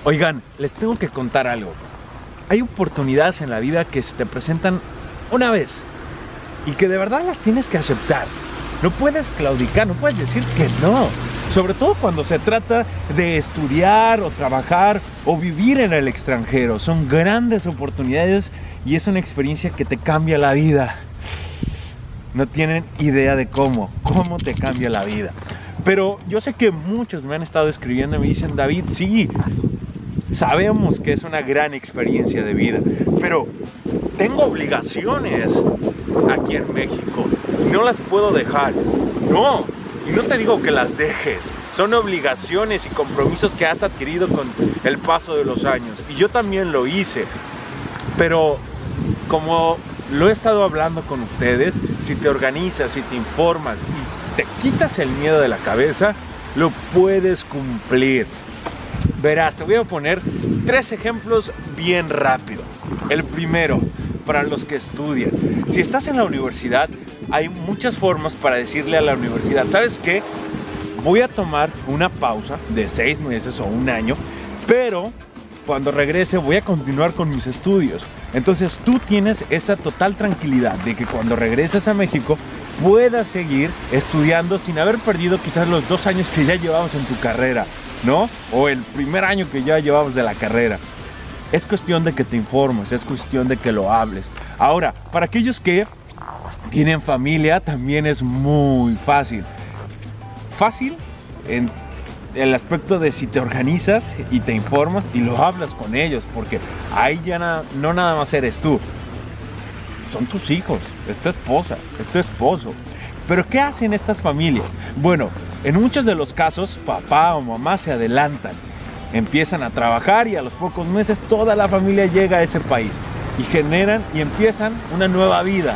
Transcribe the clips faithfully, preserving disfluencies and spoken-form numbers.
Oigan, les tengo que contar algo. Hay oportunidades en la vida que se te presentan una vez y que de verdad las tienes que aceptar. No puedes claudicar, no puedes decir que no. Sobre todo cuando se trata de estudiar o trabajar o vivir en el extranjero. Son grandes oportunidades y es una experiencia que te cambia la vida. No tienen idea de cómo, cómo te cambia la vida. Pero yo sé que muchos me han estado escribiendo y me dicen: David, sí, sabemos que es una gran experiencia de vida, pero tengo obligaciones aquí en México y no las puedo dejar. No, y no te digo que las dejes, son obligaciones y compromisos que has adquirido con el paso de los años. Y yo también lo hice, pero como lo he estado hablando con ustedes, si te organizas, si te informas y te quitas el miedo de la cabeza, lo puedes cumplir. Verás, te voy a poner tres ejemplos bien rápido. El primero, para los que estudian. Si estás en la universidad, hay muchas formas para decirle a la universidad: ¿sabes qué? Voy a tomar una pausa de seis meses o un año, pero cuando regrese voy a continuar con mis estudios. Entonces tú tienes esa total tranquilidad de que cuando regreses a México puedas seguir estudiando sin haber perdido quizás los dos años que ya llevamos en tu carrera, ¿no? O el primer año que ya llevamos de la carrera. Es cuestión de que te informes, es cuestión de que lo hables. Ahora, para aquellos que tienen familia, también es muy fácil. Fácil en el aspecto de si te organizas y te informas y lo hablas con ellos, porque ahí ya na, no nada más eres tú, son tus hijos, es tu esposa, es tu esposo. Pero ¿qué hacen estas familias? Bueno, en muchos de los casos, papá o mamá se adelantan, empiezan a trabajar y a los pocos meses toda la familia llega a ese país y generan y empiezan una nueva vida.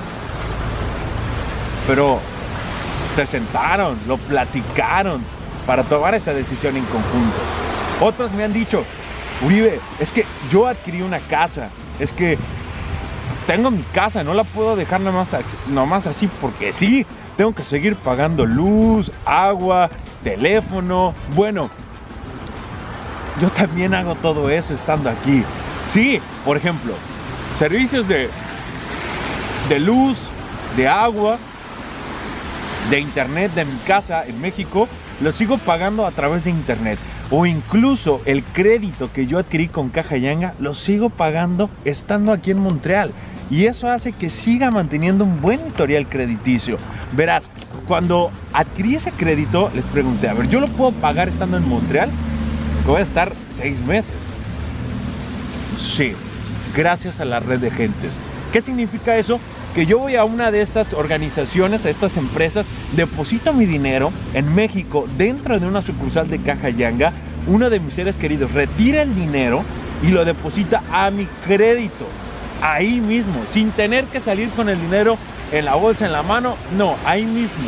Pero se sentaron, lo platicaron para tomar esa decisión en conjunto. Otros me han dicho: Uribe, es que yo adquirí una casa, es que tengo mi casa, no la puedo dejar nomás, nomás así porque sí, tengo que seguir pagando luz, agua, teléfono. Bueno, yo también hago todo eso estando aquí. Sí, por ejemplo, servicios de, de luz, de agua, de internet de mi casa en México, lo sigo pagando a través de internet. O incluso el crédito que yo adquirí con Caja Yanga lo sigo pagando estando aquí en Montreal. Y eso hace que siga manteniendo un buen historial crediticio. Verás, cuando adquirí ese crédito, les pregunté: a ver, ¿yo lo puedo pagar estando en Montreal? Que voy a estar seis meses. Sí, gracias a la red de gentes. ¿Qué significa eso? Que yo voy a una de estas organizaciones, a estas empresas, deposito mi dinero en México dentro de una sucursal de Caja Yanga. Uno de mis seres queridos retira el dinero y lo deposita a mi crédito, ahí mismo, sin tener que salir con el dinero en la bolsa, en la mano. No, ahí mismo.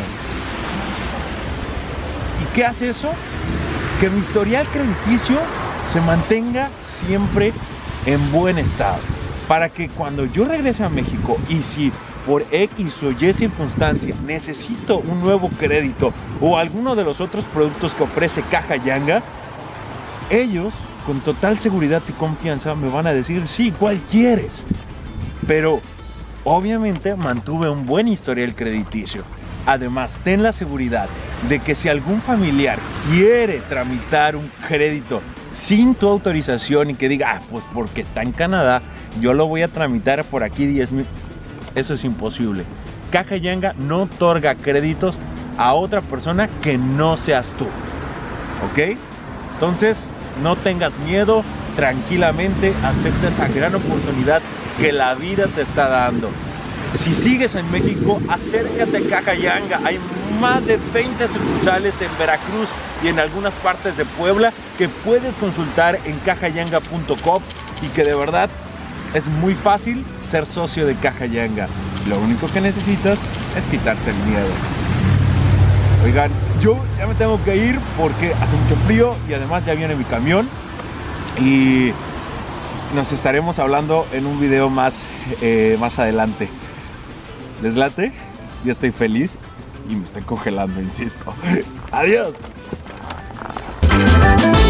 ¿Y qué hace eso? Que mi historial crediticio se mantenga siempre en buen estado, para que cuando yo regrese a México y si por X o Y circunstancia necesito un nuevo crédito o alguno de los otros productos que ofrece Caja Yanga, ellos con total seguridad y confianza me van a decir: sí, ¿cuál quieres? Pero obviamente mantuve un buen historial crediticio. Además, ten la seguridad de que si algún familiar quiere tramitar un crédito sin tu autorización y que diga: ah, pues porque está en Canadá, yo lo voy a tramitar por aquí diez mil. Eso es imposible. Caja Yanga no otorga créditos a otra persona que no seas tú. ¿Ok? Entonces, no tengas miedo, tranquilamente acepta esa gran oportunidad que la vida te está dando. Si sigues en México, acércate a Caja Yanga. Hay más de veinte sucursales en Veracruz y en algunas partes de Puebla que puedes consultar en caja yanga punto com, y que de verdad es muy fácil ser socio de Caja Yanga. Lo único que necesitas es quitarte el miedo. Oigan, yo ya me tengo que ir porque hace mucho frío y además ya viene mi camión, y nos estaremos hablando en un video más, eh, más adelante. ¿Les late? Ya estoy feliz y me estoy congelando, insisto. Adiós.